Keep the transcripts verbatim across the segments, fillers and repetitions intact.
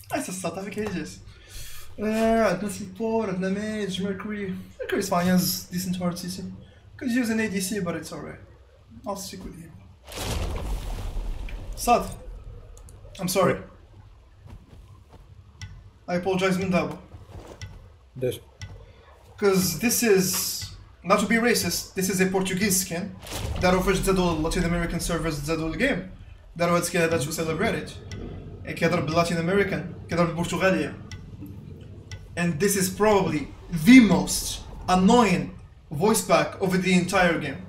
نايس ستارت avec Aegis. عندنا سيبور عندنا ميج ميركوري. Mercury is fine, he has decent hard C C. Could use an A D C but it's alright. I'll stick with him. Sad. I'm sorry. I apologize من دابا. ليش؟ Because this is not to be racist, this is a Portuguese skin. دارو فاش تزادو Latin American servers تزادو الجيم. دارو هاد السكين هذا to celebrate it. كيهضر باللاتين امريكان كيهضر بالبرتغالية. And this is probably the most annoying voice pack of the entire game.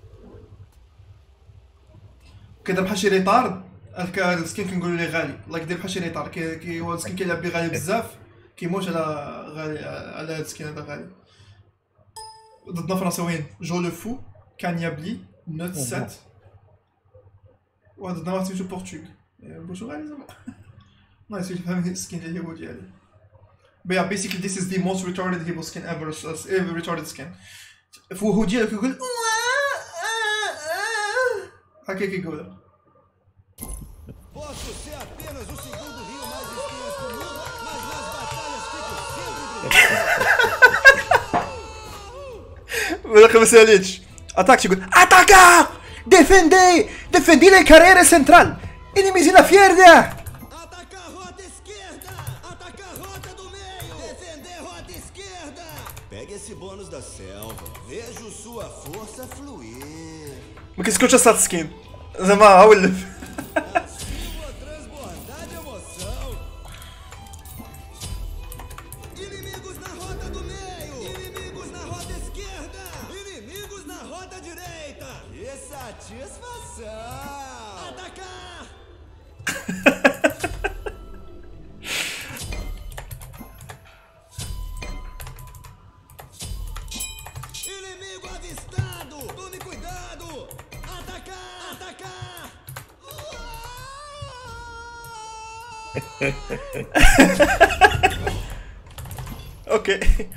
كيهضر بحال شي ريطارد. هاك السكين كنقولو ليه غالي. لايك دير بحال شي ريطارد كي كي هو السكين كيلعب بيه غالي بزاف. كيموت على غالي على هاد السكين هذا غالي. ضدنا فرنساويين جو لو فو كانيابلي نوت سات. وضدنا واحد سميتو بورتوغ. برتغالي زعما. نايس يفهم السكين اللي هو ديالي. But yeah, basically this is the most retarded hippo skin ever, uh, ever retarded skin. فهو ديالو كيقول هكا كيقول. Posso ser apenas o segundo rio mais extenso do mundo, mas nas batalhas fico sempre ولا ما ساليتش. اتاك يقول اتاكا ديفندي ديفندي لي كارير سنترال انيميز لا فيردا. Atacar rota esquerda! Atacar rota do meio! Defender rota esquerda! Pegue esse bônus da selva. Vejo sua força fluir. ما كيسكتش هاد السكين زعما ها ولف. Assim vou transbordar de emoção. Inimigos na rota do meio! Inimigos na rota esquerda! Inimigos na rota direita! Que satisfação! Atacar! Inimigo avistado! Tome cuidado! Atacar! Atacar! اوكي.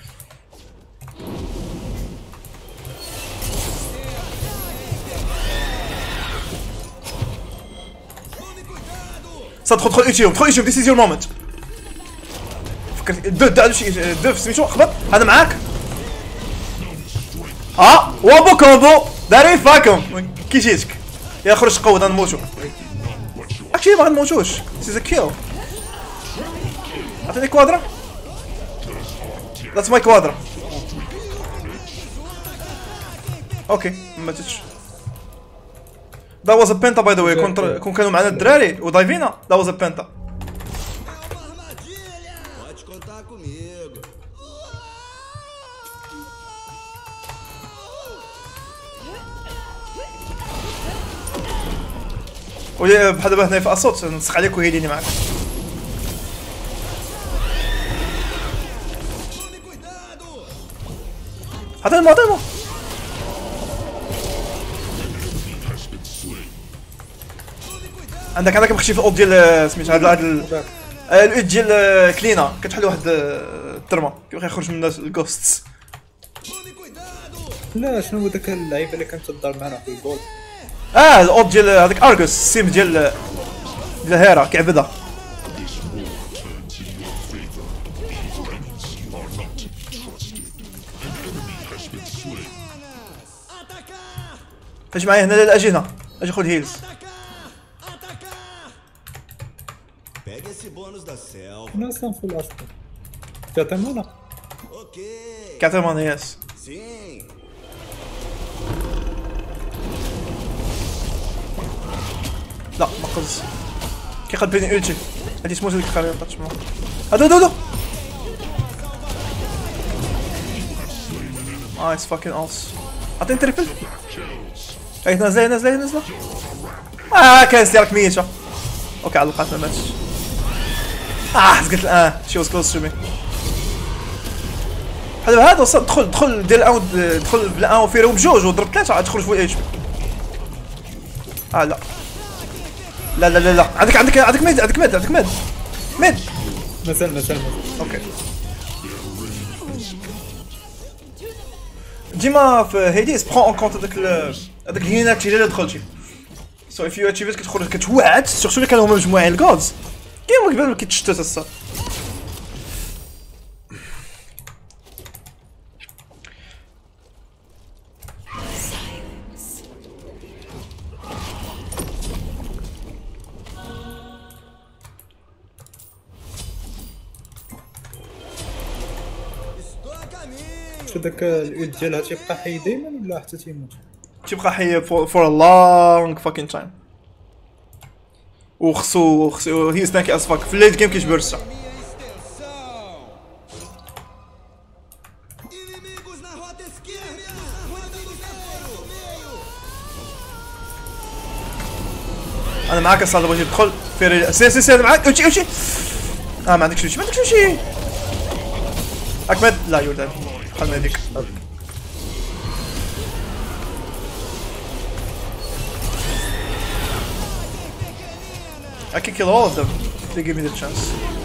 صاد دخل دخل ايتيوم دخل ايتيوم ذيس از يور مومنت. فكرت دو دو شي دو سميتو خبط هذا معاك. اه وابو كومبو داري فاكم كي جيتك يا خرج قود غنموتو. اكشلي ما غنموتوش سيز كيل. عطيني كوادرا. ذاتس ماي كوادرا. اوكي ما ماتتش. That was a penta by the way. كون كون كانوا معنا الدراري ودايفينا. That was a penta. É uma armadilha! Pode contar comigo. وي بحال دابا هنا في اصوت نسخ عليك وهيليني معاك. Tome cuidado! عطيني عطيني. عندك عندك مخشي في الاوض ديال سميتو هاد هاد الايد ديال كلينا كتحل واحد الترمه كيبغي يخرج من الناس الجوستس. Tome cuidado! لا شنو هو داك اللعيبه اللي كانت تدار معنا في الجول؟ اه الاوض ديال هذاك ارجوس السيم ديال ديال هيرا كيعبدها. Atacar! اجي معايا هنا اجي هنا اجي خذ هيلز. Atacar! Atacar! Pegue esse bônus da selva. انا اصلا في الاصل تعطينا. Ok. كاتر مان يس. Sim. لا ما قز كيقلبني اولتي هادي سموت هذيك الخريطه تما. هادو هادو هادو نايس فاكين اوس. عطيني تريبل. هاي نازله نازله نازله. اه كان سيارك ميته. اوكي علقات ما ماتش. اه قلت اه شي واز كلوز تو مي. هذا هذا وصل دخل دخل دير الاون دخل بالان وفيرو بجوج وضرب ثلاثه عاد تخرج فوق اتش بي. اه لا لا لا لا لا عندك عندك عندك ميد عندك ميد عندك ميد ميد مازال مازال اوكي. ديما في هيديس برون اون كونت هذاك هذاك الهينات اللي دخلتي. سو اف يو اتشيفيت كتخرج كتوعد سورتو اللي كانوا هما مجموعين الجودز كيما قبل ما كيتشتت هسا. شو داك الود ديالها تيبقى حي دايما ولا حتى تيموت؟ تيبقى حي فور ا لونغ فاكين تايم. وخصو خصو هي سناكي اس فاك في الليل جيم كيجبر الساعة. Inimigos na rota esquerda! Inimigos na rota do meio! انا معاك اصلا بغيت ندخل في رجل. سير سير سير معاك. امشي امشي. اه ما عندكش شي ما عندكش شي. اكمل. لا يودان خلنا هذيك. I can kill all of them if they give me the chance.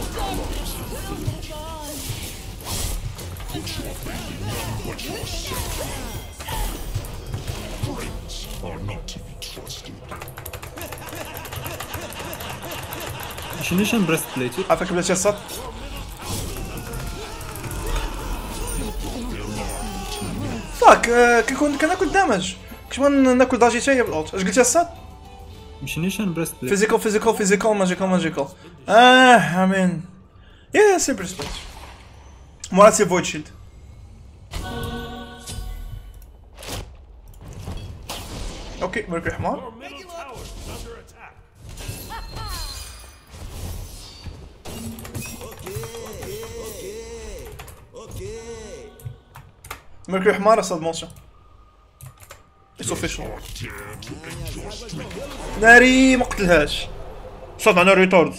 شنو شان بريست بليتي؟ عافاك بلا شي. فاك كنكون كناكل دامج كش ما ناكل داجي تاهي بالالت. اش قلتي الصاد؟ شنو شان بريست بليتي؟ فيزيكال فيزيكال فيزيكال ماجيكال ماجيكال. اه امين. يا سي بريست بليت. مورا سي فويد شيلد. اوكي مركي حمار. مركي حمار اصلا مونسيون. اتس اوفيشال. ناري ما قتلهاش. صاد معنا ريتورد.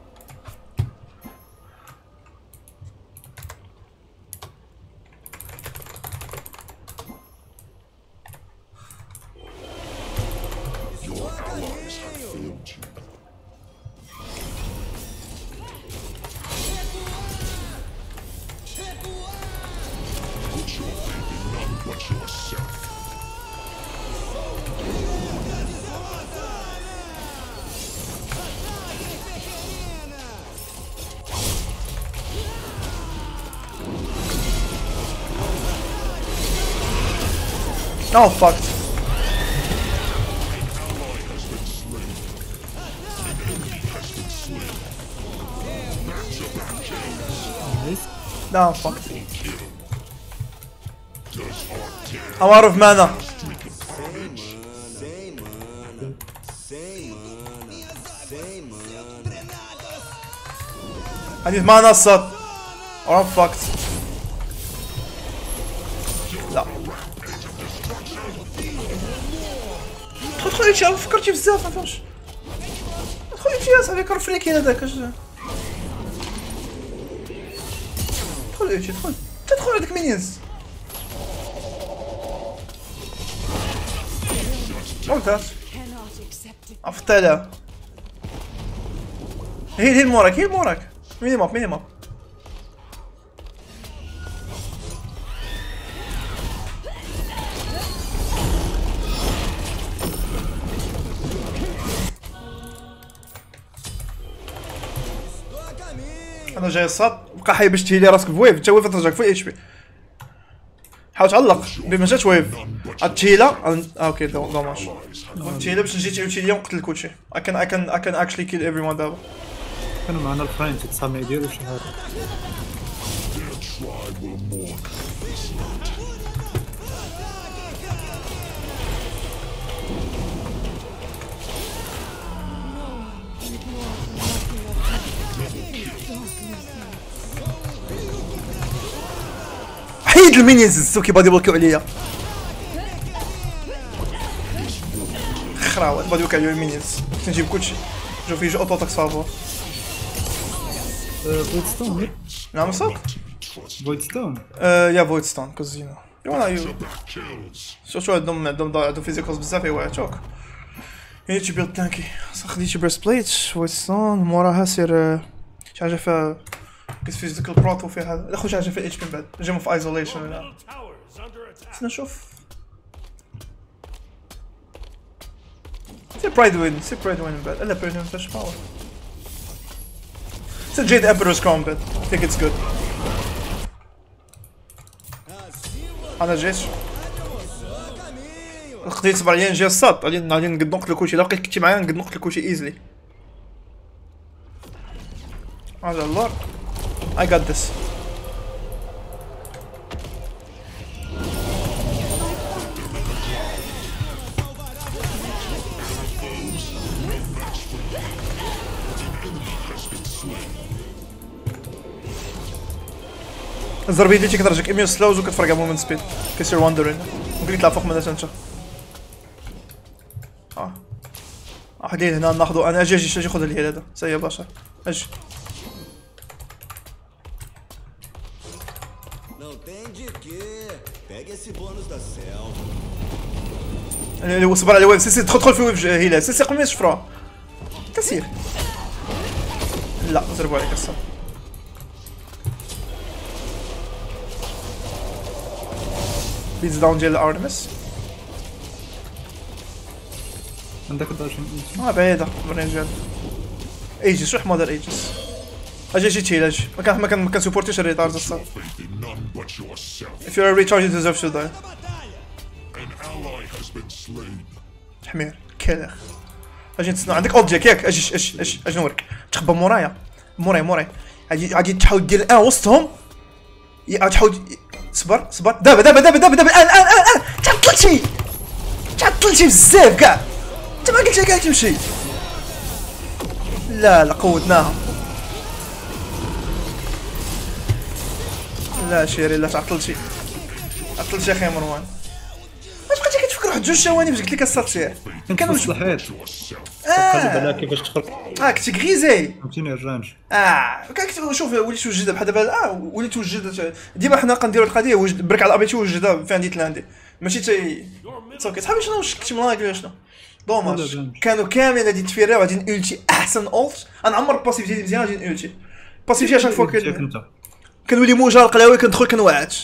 Oh fuck. No, fuck. I'm out of mana. I need mana sub. Or I'm fucked. لا. دخل يمشي فكرتي بزاف ما فهمتش. دخل يمشي يا صاحبي كان فريكي هذاك اش. دخل يمشي دخل. تدخل هذيك مينيونز. ممتاز. افطلها. هي هي موراك هي موراك. ميني ماب ميني ماب. انا جاي الصاد بقى حي باش تهيلي راسك بويف انت ويف ترجعك في اتش بي. حاول تعلق بما جات ويف التهيله اه اوكي دوماج التهيله باش نجي تعاود ليا ونقتل كلشي. I can I can I can actually kill everyone دابا. كانوا معنا الفرين تتصامي يديروا شي حاجه. حيد المينيونز السوكي بادي بلوكيو عليا. خراوات بادي بلوكيو عليا المينيونز. كنت نجيب كلشي. شوف يجي اوتو تاك سافور. فويد ستون. نعم صاد؟ فويد ستون. يا فويد ستون كوزينو. يوانا يو. شو شو عندهم عندهم عندهم فيزيكالز بزاف ايوا توك. هي تجي بيلد تانكي. خديت شي بريست بليت فويد ستون موراها سير شي حاجه فيها كيس فيزيكال بروتو فيها هذا. لا خوش حاجه فيها اتش بي بعد. جيم اوف ايزوليشن ولا. خلينا نشوف. سي برايد وين سي برايد وين بعد. لا برايد وين فاش باور. It's a Jade Emperor's Combat. I think it's good. انا جيت خديت صبر عليا نجي الصاد غادي غادي نقد نقتل كلشي. الا بقيت كنتي معايا نقد نقتل كلشي ايزلي. هذا اللور I got this. الضربه اللي كترجعك مية سلوز وكتفرق على مومنت سبيد كيصير واندرين. ممكن يطلع فوق من انت. اه واحد هنا ناخذو. انا اجي اجي اجي خذ الهيل هذا سي باشا اجي. Não tem de quê. Pegue esse bônus da selva. اللي هو صبر على ويف. سي سي تدخل في ويف هيلا. سي سي قميص شفرا كثير. لا ضربوا عليك الصح. بيز داون ديال ارتمس. عندك داجن اه بعيدة برنجال. ايجيس روح مودر ايجيس. اجي اجي تشيل اجي. ما كان ما كان ما كان سبورتيش الريتارز الصاد. If you're a recharge you deserve to die. حمير كيلر. اجي نتسنى عندك اولد جاك ياك. اجي اجي اجي اجي نوريك. تخبى مورايا موراي موراي. غادي غادي تحاول دير الان وسطهم. غادي تحاول صبر صبر دابا دابا دابا دابا دابا الان الان الان تعطلتي تعطلتي بزاف كاع. انت ما قلتش كاع تمشي. لا لا قوتناها. لا شيري لا تعطلتي عطلتي اخي مروان. واش بقيتي كتفكر واحد جوج ثواني باش قلت لك الساتشي كانوا الصحيت. اه قلب على كيفاش تخرج اه كنتي غريزي. فهمتيني الرانج. اه كنت شوف وليت توجد بحال دابا. اه وليت توجد ديما حنا كنديروا القضيه وجد برك على الابيتي وجدها فين عندي لاندي ماشي تي صافي صحابي شنو شكيت ملاك ولا شنو. دوماج كانوا كاملين غادي يتفيريو غادي نولتي احسن اولت. انا عمر الباسيف ديالي مزيان غادي نولتي باسيف ديالي شاك فوا كنولي موجه القلاوي كندخل كنوعد.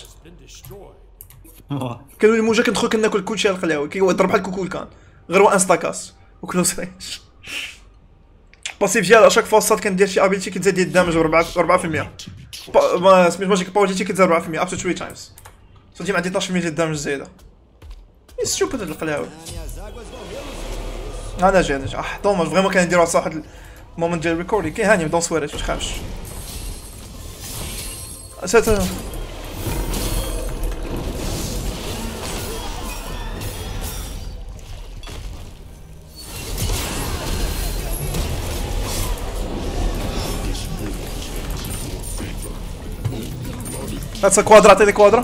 كنولي موجه كندخل كناكل كلشي على القلاوي كيضرب بحال الكوكول كان غير هو انستاكاس وكلوز رينج. باسيف ديال اشاك فوا الصاد كندير شي ابيلتي كتزاد ديال الدامج أربعة بالمية. ما سميت ماجيك باورتي كتزاد أربعة بالمية اب تو ثلاثة تايمز. سو ديما عندي اثناش بالمية ديال الدامج زايده. ستوبيد هاد القلاوي. انا جاي انا اه دوماج فريمون كان نديرو واحد المومنت ديال الريكوردي كي هاني دون سويريت ما تخافش. ساتر That's a quadra, te de quadra.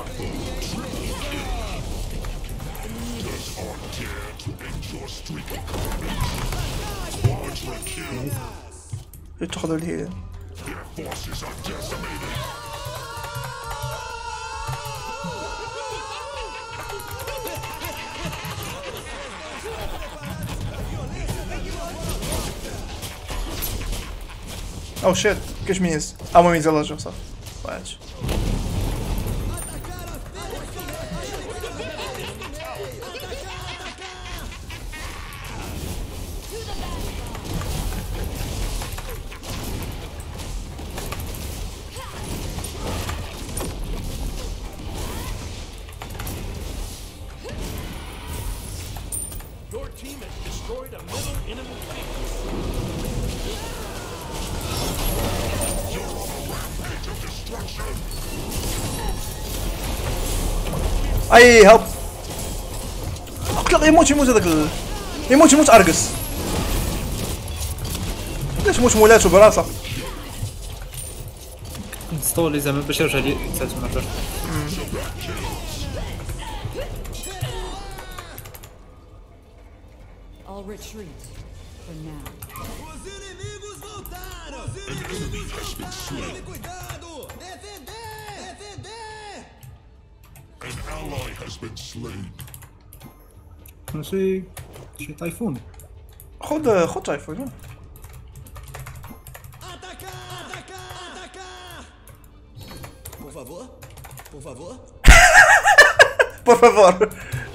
يتخذوا الهيل. Oh shit, كاش ميز. Ah, ما ميز الله جو صح. واش. Your team has destroyed a middle enemy base. اي هوب اقتل يموت يموت هذاك ال... يموت يموت ارقص. علاش موت مولاتو براسه. نستولي زعما باش يرجع لي ثلاث مرات. I'll retreat for now. Os inimigos voltaram! Os inimigos voltaram! Tome cuidado! Defender! Defender! An ally has been slain. ماشي شي تايفون. خذ خذ تايفون. Atacar! Atacar! Atacar! Por favor? Por favor? بور فافور.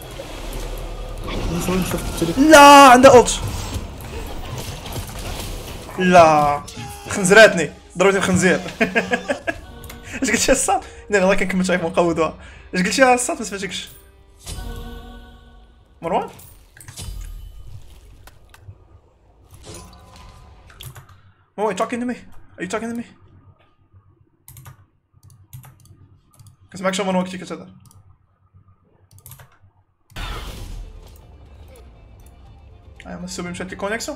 نصور نشوف التليف. لا عنده اولت. لا خنزراتني ضربتي الخنزير. اش قلت يا الصاط؟ لا والله كنكمل شايف مقودها. اش قلت يا الصاط ما سمعتكش؟ مروان؟ Oh, are you talking to me? Are you talking to me? كنسمعك شو من وقتي كتهضر. I'm assuming مشات لي كونيكسيون.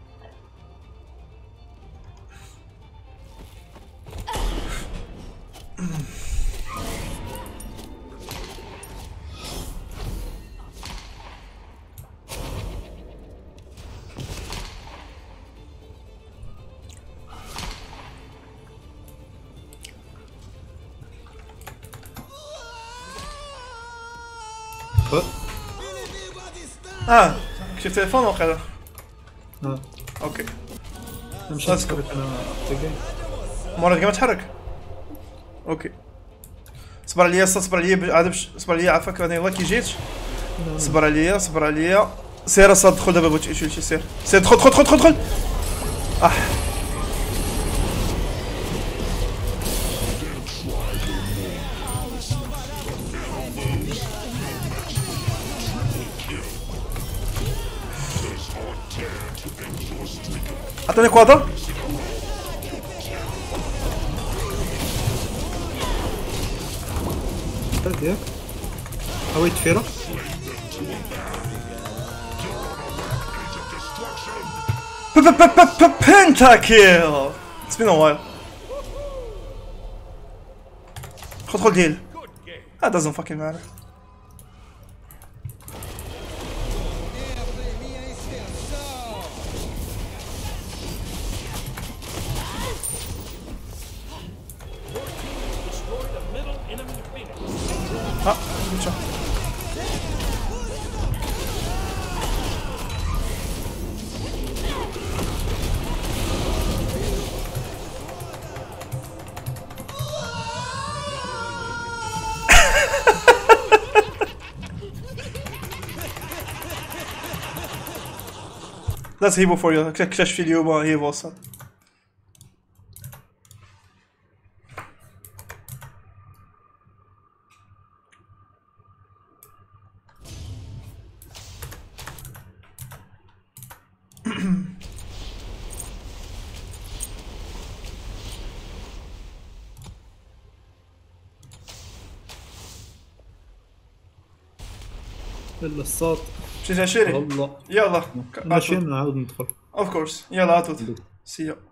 اه شفت تليفون وقيلا. اه اوكي نمشي نتفرج انا دقيقة. مرة ما تحرك. اوكي صبر عليا صبر عليا عاد صبر عليا عافاك راني والله كي جيت. صبر عليا صبر عليا سير اصاحبي دخل دابا بغيت شي شي سير سير دخل دخل دخل دخل اه عطيني كوادر. ياك هاوي تفيرو. Pentakill! It's been a while. خد خد heal. That doesn't fucking matter. Destroyed a middle enemy Phoenix. Ah, good shot. That's Hebo for you. اكتشف اليوم هيبو اصلا. يلا الصوت مشيت عشري. والله يلا. ماشي نعاود ندخل. Of course. يلا عطوط. See you.